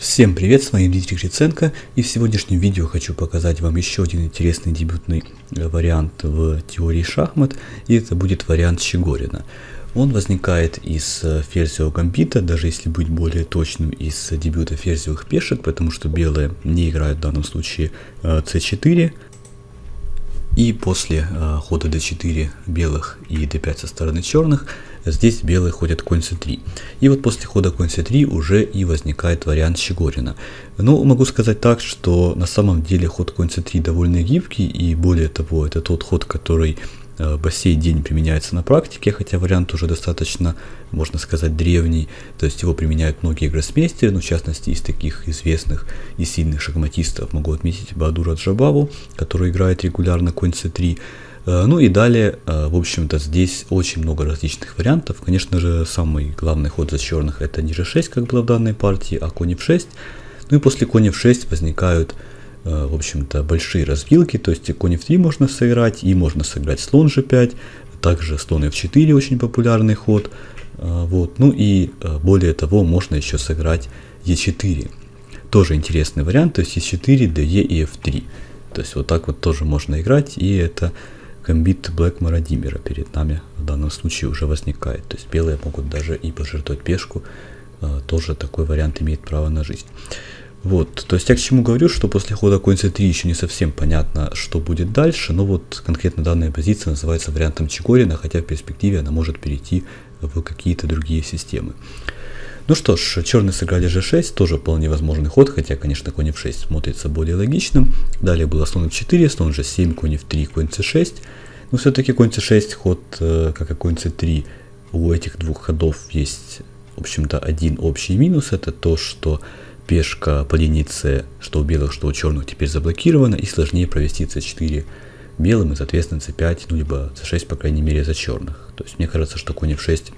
Всем привет, с вами Дмитрий Гриценко, и в сегодняшнем видео хочу показать вам еще один интересный дебютный вариант в теории шахмат, и это будет вариант Щегорина. Он возникает из ферзевого гамбита, даже если быть более точным, из дебюта ферзевых пешек, потому что белые не играют в данном случае c4. И после хода d4 белых и d5 со стороны черных, здесь белые ходят конь c3. И вот после хода конь c3 уже и возникает вариант Щегорина. Но могу сказать так, что на самом деле ход конь c3 довольно гибкий, и более того, это тот ход, который по сей день применяется на практике, хотя вариант уже достаточно, можно сказать, древний, то есть его применяют многие гроссмейстеры, но в частности из таких известных и сильных шахматистов могу отметить Баадура Джабаву, который играет регулярно конь c3. Ну и далее, в общем-то, здесь очень много различных вариантов. Конечно же, самый главный ход за черных — это не g6, как было в данной партии, а конь f6. Ну и после конь f6 возникают, в общем-то, большие развилки, то есть и конь f3 можно сыграть, и можно сыграть слон g5, также слон f4 очень популярный ход, вот. Ну и более того, можно еще сыграть e4, тоже интересный вариант, то есть e4, de и f3, то есть вот так вот тоже можно играть, и это гамбит Блэкмора Диммера перед нами в данном случае уже возникает, то есть белые могут даже и пожертвовать пешку, тоже такой вариант имеет право на жизнь. Вот, то есть я к чему говорю, что после хода конь c3 еще не совсем понятно, что будет дальше, но вот конкретно данная позиция называется вариантом Щегорина, хотя в перспективе она может перейти в какие-то другие системы. Ну что ж, черные сыграли g6, тоже вполне возможный ход, хотя, конечно, конь f6 смотрится более логичным. Далее было слон f4, слон g7, конь f3, конь c6, но все-таки конь c6 ход, как и конь c3, у этих двух ходов есть, в общем-то, один общий минус, это то, что пешка по линии c, что у белых, что у черных, теперь заблокирована, и сложнее провести c4 белым, и, соответственно, c5, ну, либо c6, по крайней мере, за черных. То есть мне кажется, что конь f6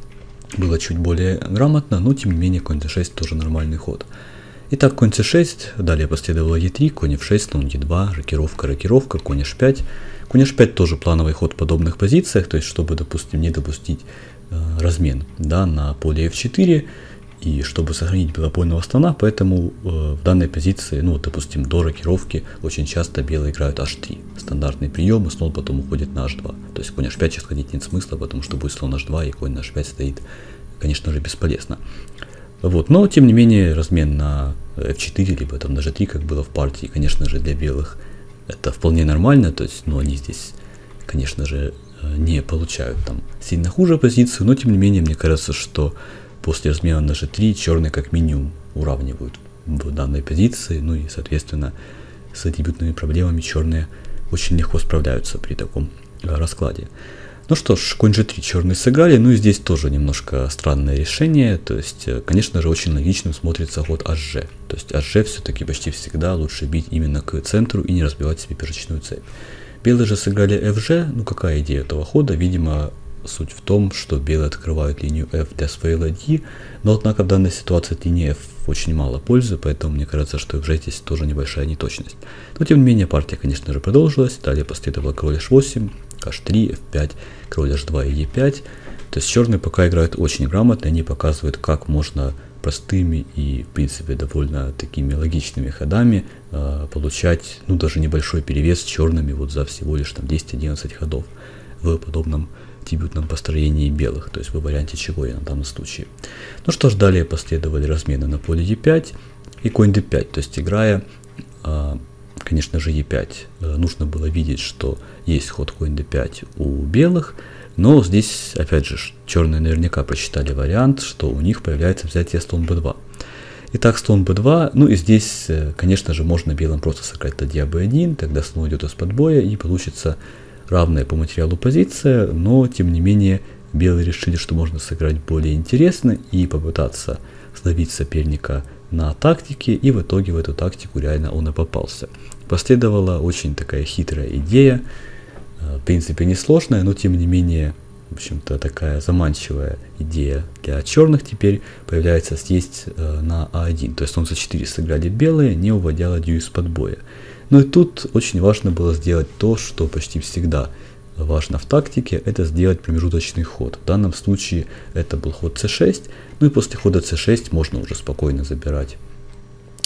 было чуть более грамотно, но, тем не менее, конь c6 тоже нормальный ход. Итак, конь c6, далее последовало e3, конь f6, слон e2, рокировка, конь h5. Конь h5 тоже плановый ход в подобных позициях, то есть, чтобы, допустим, не допустить размен, да, на поле f4, и чтобы сохранить белопольного слона, поэтому в данной позиции, ну, допустим, до рокировки очень часто белые играют h3. Стандартный прием, и слон потом уходит на h2. То есть конь h5 сейчас ходить нет смысла, потому что будет слон h2, и конь на h5 стоит, конечно же, бесполезно. Вот, но, тем не менее, размен на f4, либо там на g3, как было в партии, конечно же, для белых это вполне нормально, то есть, ну, они здесь, конечно же, не получают там сильно хуже позицию, но, тем не менее, мне кажется, что после размена на g3 черные как минимум уравнивают в данной позиции, ну и, соответственно, с дебютными проблемами черные очень легко справляются при таком раскладе. Ну что ж, конь g3 черные сыграли, ну и здесь тоже немножко странное решение, то есть, конечно же, очень логичным смотрится ход hg, то есть hg все-таки почти всегда лучше бить именно к центру и не разбивать себе пешечную цепь. Белые же сыграли fg, ну какая идея этого хода, видимо, суть в том, что белые открывают линию f для своей ладьи, но однако в данной ситуации от линии f очень мало пользы, поэтому мне кажется, что fg здесь тоже небольшая неточность. Но тем не менее партия, конечно же, продолжилась, далее последовало король h8, h3, f5, король h2 и e5, то есть черные пока играют очень грамотно, они показывают, как можно простыми и, в принципе, довольно такими логичными ходами получать, ну, даже небольшой перевес черными вот за всего лишь там 10-11 ходов в подобном дебютном построении белых, то есть в варианте Щегорина в данном случае. Ну что ж, далее последовали размены на поле e5 и конь d5, то есть играя, конечно же, e5, нужно было видеть, что есть ход конь d5 у белых, но здесь, опять же, черные наверняка просчитали вариант, что у них появляется взятие слон b2. Итак, слон b2, ну и здесь, конечно же, можно белым просто сыграть ладья b1, тогда слон идет из-под боя и получится равная по материалу позиция, но тем не менее белые решили, что можно сыграть более интересно и попытаться словить соперника на тактике, и в итоге в эту тактику реально он и попался. Последовала очень такая хитрая идея, в принципе несложная, но тем не менее, в общем-то, такая заманчивая идея для черных теперь появляется съесть на а1, то есть слон c4 сыграли белые, не уводя ладью из-под боя. Ну и тут очень важно было сделать то, что почти всегда важно в тактике, это сделать промежуточный ход. В данном случае это был ход c6, ну и после хода c6 можно уже спокойно забирать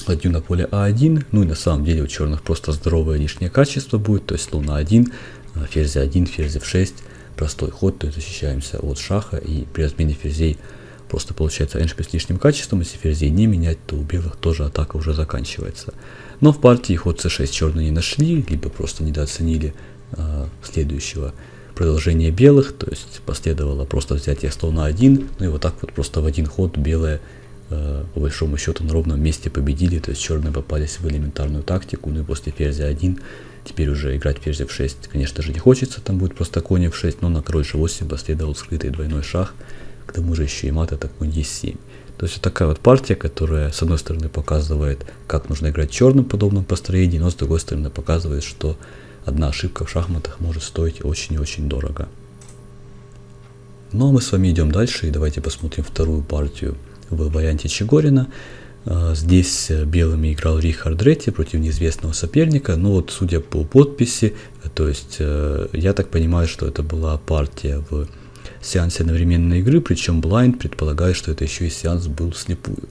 ладью на поле А1, ну и на самом деле у черных просто здоровое лишнее качество будет, то есть слон А1, ферзь А1, ферзь F6, простой ход, то есть защищаемся от шаха, и при размене ферзей просто получается эндшпиль с лишним качеством. Если ферзей не менять, то у белых тоже атака уже заканчивается. Но в партии ход c6 черные не нашли, либо просто недооценили следующего продолжения белых, то есть последовало просто взятие слона 1, ну и вот так вот просто в один ход белые по большому счету на ровном месте победили, то есть черные попались в элементарную тактику, ну и после ферзя 1 теперь уже играть ферзь f6, конечно же, не хочется, там будет просто конь f6, но на король g8 последовал скрытый двойной шах, к тому же еще и мат, это конь e7. То есть вот такая вот партия, которая с одной стороны показывает, как нужно играть черным в подобном построении, но с другой стороны показывает, что одна ошибка в шахматах может стоить очень и очень дорого. Ну а мы с вами идем дальше, и давайте посмотрим вторую партию в варианте Чигорина. Здесь белыми играл Рихард Ретти против неизвестного соперника, но вот судя по подписи, то есть я так понимаю, что это была партия в сеансе одновременной игры, причем Blind предполагает, что это еще и сеанс был вслепую.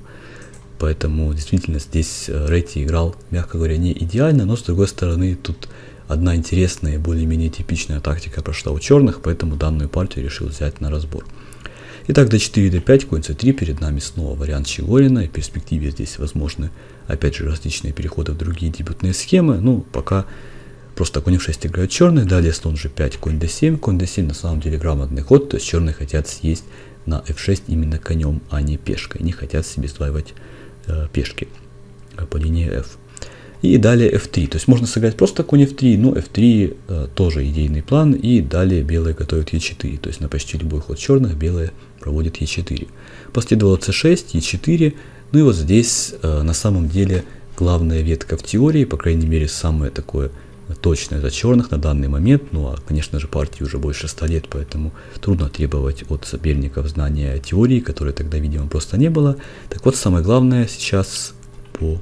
Поэтому действительно здесь Ретти играл, мягко говоря, не идеально, но с другой стороны тут одна интересная и более-менее типичная тактика прошла у черных, поэтому данную партию решил взять на разбор. Итак, d4, d5, конь c3, перед нами снова вариант Чигорина, и в перспективе здесь возможны, опять же, различные переходы в другие дебютные схемы, ну, пока просто конь f6 играют черные, далее слон g5, конь d7 на самом деле грамотный ход, то есть черные хотят съесть на f6 именно конем, а не пешкой, не хотят себе сдваивать пешки по линии f. И далее f3, то есть можно сыграть просто конь f3, но f3 тоже идейный план, и далее белые готовят e4, то есть на почти любой ход черных белые проводят e4. Последовало c6, e4, ну и вот здесь на самом деле главная ветка в теории, по крайней мере самое такое точное за черных на данный момент, ну а конечно же партии уже больше 100 лет, поэтому трудно требовать от соперников знания теории, которой тогда видимо просто не было. Так вот, самое главное сейчас по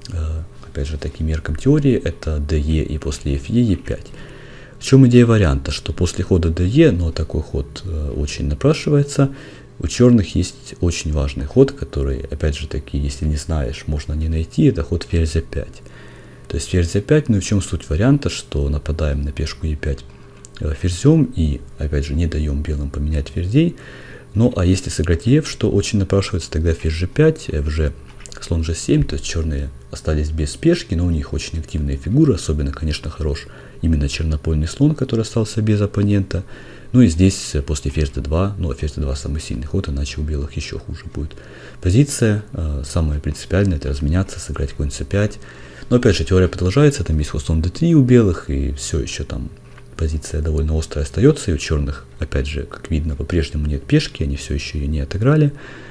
опять же таким меркам теории это DE и после FE E5. В чем идея варианта, что после хода DE, но такой ход очень напрашивается, у черных есть очень важный ход, который, опять же таки, если не знаешь, можно не найти, это ход ферзь А5. То есть ферзь А5, ну и в чем суть варианта, что нападаем на пешку Е5 ферзем и, опять же, не даем белым поменять ферзей. Ну а если сыграть Еф, что очень напрашивается, тогда ферзь G5, FG, слон G7, то есть черные остались без пешки, но у них очень активные фигуры, особенно, конечно, хорош именно чернопольный слон, который остался без оппонента. Ну и здесь после ферзь d2, ну а ферзь d2 самый сильный ход, иначе у белых еще хуже будет позиция. Самое принципиальное это разменяться, сыграть конь c5. Но опять же теория продолжается, там есть слон d3 у белых, и все еще там позиция довольно острая остается, и у черных, опять же, как видно, по-прежнему нет пешки, они все еще ее не отыграли.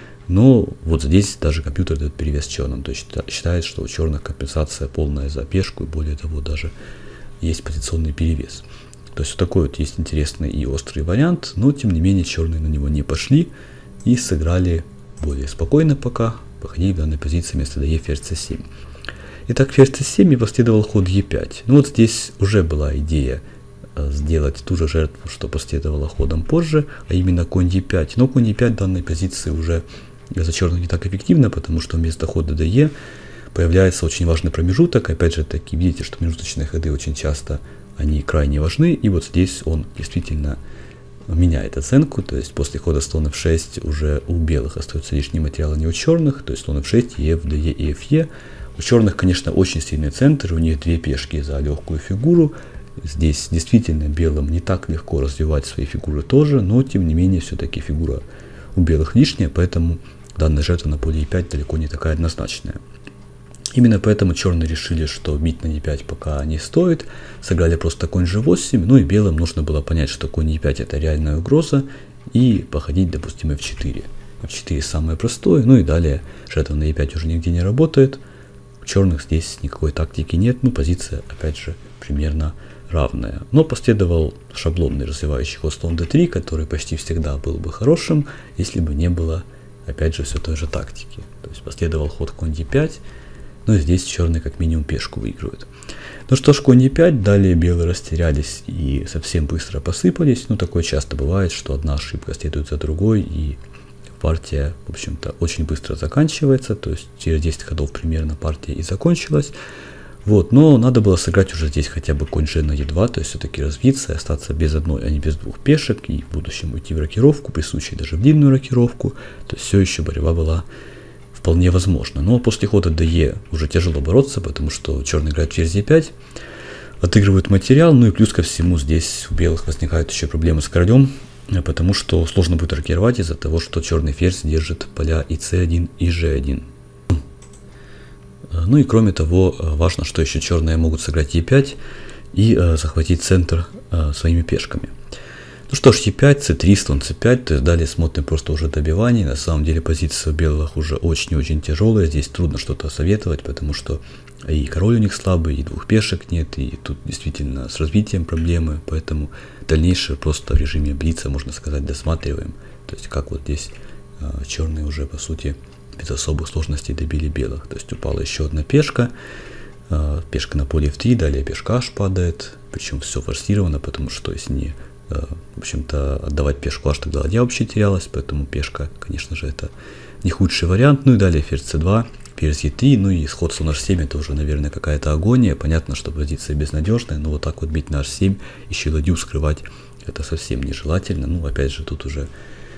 Но вот здесь даже компьютер дает перевес черным, то есть считает, что у черных компенсация полная за пешку, и более того даже есть позиционный перевес. То есть вот такой вот есть интересный и острый вариант, но тем не менее черные на него не пошли и сыграли более спокойно пока, походили в данной позиции вместо DE ферзь c7. Итак, ферзь c7 и последовал ход e5. Ну вот здесь уже была идея сделать ту же жертву, что последовало ходом позже, а именно конь e5. Но конь e5 в данной позиции уже за черных не так эффективно, потому что вместо хода DE появляется очень важный промежуток. Опять же таки, видите, что промежуточные ходы очень часто они крайне важны, и вот здесь он действительно меняет оценку, то есть после хода слон f6 уже у белых остается лишний материал, а не у черных, то есть слон f6, ef, DE и FE. У черных, конечно, очень сильный центр, у них две пешки за легкую фигуру. Здесь действительно белым не так легко развивать свои фигуры тоже, но тем не менее все-таки фигура у белых лишняя, поэтому данная жертва на поле e5 далеко не такая однозначная. Именно поэтому черные решили, что бить на e5 пока не стоит, сыграли просто конь g8, ну и белым нужно было понять, что конь e5 это реальная угроза, и походить, допустим, f4. f4 самое простое, ну и далее жертва на e5 уже нигде не работает, у черных здесь никакой тактики нет, ну позиция опять же примерно равная. Но последовал шаблонный развивающий ход слон d3, который почти всегда был бы хорошим, если бы не было, опять же, все той же тактики. То есть последовал ход конь d5, но здесь черные как минимум пешку выигрывают. Ну что ж, конь e5, далее белые растерялись и совсем быстро посыпались. Ну такое часто бывает, что одна ошибка следует за другой, и в партия, в общем-то, очень быстро заканчивается, то есть через 10 ходов примерно партия и закончилась. Вот, но надо было сыграть уже здесь хотя бы конь g на e2, то есть все-таки развиться и остаться без одной, а не без двух пешек, и в будущем уйти в рокировку, при случае даже в длинную рокировку, то есть все еще борьба была вполне возможна. Но после хода dE уже тяжело бороться, потому что черный играет ферзь e5, отыгрывают материал, ну и плюс ко всему здесь у белых возникают еще проблемы с королем, потому что сложно будет рокировать из-за того, что черный ферзь держит поля и c1, и g1. Ну и кроме того, важно, что еще черные могут сыграть e5 и захватить центр своими пешками. Ну что ж, e5, c3, слон c5, то есть далее смотрим просто уже добивание. На самом деле позиция у белых уже очень-очень тяжелая, здесь трудно что-то советовать, потому что и король у них слабый, и двух пешек нет, и тут действительно с развитием проблемы, поэтому дальнейшее просто в режиме блица, можно сказать, досматриваем. То есть как вот здесь черные уже по сути без особых сложностей добили белых. То есть упала еще одна пешка, пешка на поле f3, далее пешка h падает, причем все форсировано, потому что если не, в общем-то, отдавать пешку h, тогда ладья вообще терялась, поэтому пешка, конечно же, это не худший вариант. Ну и далее ферзь c2, ферзь e3, ну и исход слон h7, это уже, наверное, какая-то агония. Понятно, что позиция безнадежная, но вот так вот бить на h7, еще ладью скрывать, это совсем нежелательно. Ну, опять же, тут уже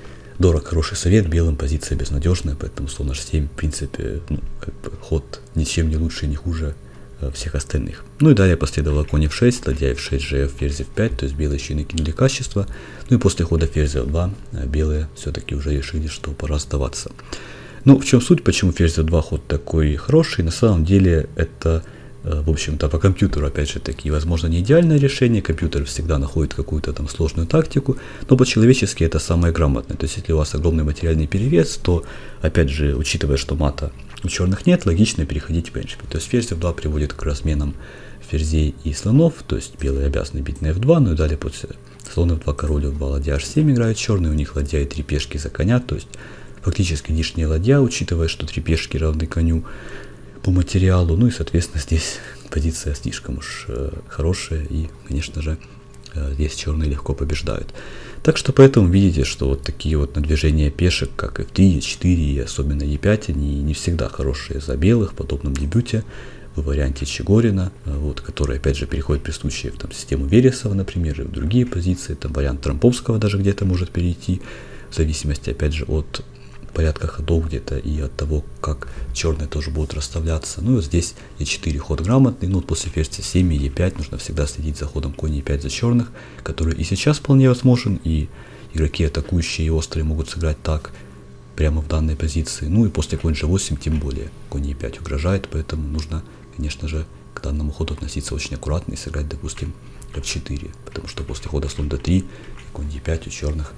дорог хороший совет, белым позиция безнадежная, поэтому слон h7, в принципе, ну, как бы ход ничем не лучше и не хуже всех остальных. Ну и далее последовало конь f6, ладья f6, gf, ферзь f5, то есть белые еще накинули качество. Ну и после хода ферзь f2 белые все-таки уже решили, что пора сдаваться. Ну, в чем суть, почему ферзь f2 ход такой хороший? На самом деле это, в общем-то, по компьютеру, опять же таки, возможно, не идеальное решение, компьютер всегда находит какую-то там сложную тактику, но по-человечески это самое грамотное. То есть, если у вас огромный материальный перевес, то, опять же, учитывая, что мата у черных нет, логично переходить в эншпиль. То есть, ферзь f2 приводит к разменам ферзей и слонов, то есть, белые обязаны бить на f2, ну и далее после слон f2, король f2, ладья h7 играют черные, у них ладья и 3 пешки за коня, то есть, фактически лишняя ладья, учитывая, что 3 пешки равны коню по материалу, ну и соответственно здесь позиция слишком уж хорошая, и конечно же здесь черные легко побеждают. Так что поэтому видите, что вот такие вот надвижения пешек, как f3, e4 и особенно e5, они не всегда хорошие за белых в подобном дебюте в варианте Чигорина, вот, который опять же переходит при случае в там, систему Вересова, например, и в другие позиции, там вариант Трамповского даже где-то может перейти, в зависимости опять же от порядка ходов где-то и от того, как черные тоже будут расставляться. Ну и здесь e4 ход грамотный, но вот после ферзь c7 и e5 нужно всегда следить за ходом конь e5 за черных, который и сейчас вполне возможен, и игроки атакующие и острые могут сыграть так, прямо в данной позиции. Ну и после конь g8 тем более конь e5 угрожает, поэтому нужно, конечно же, к данному ходу относиться очень аккуратно и сыграть, допустим, f4, потому что после хода слон d3 конь e5 у черных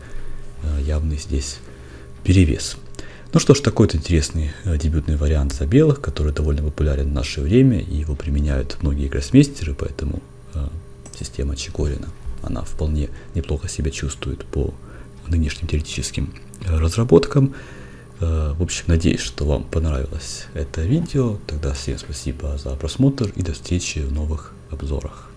явный здесь перевес. Ну что ж, такой-то интересный дебютный вариант за белых, который довольно популярен в наше время, и его применяют многие гроссмейстеры, поэтому система Чигорина, она вполне неплохо себя чувствует по нынешним теоретическим разработкам. В общем, надеюсь, что вам понравилось это видео. Тогда всем спасибо за просмотр и до встречи в новых обзорах.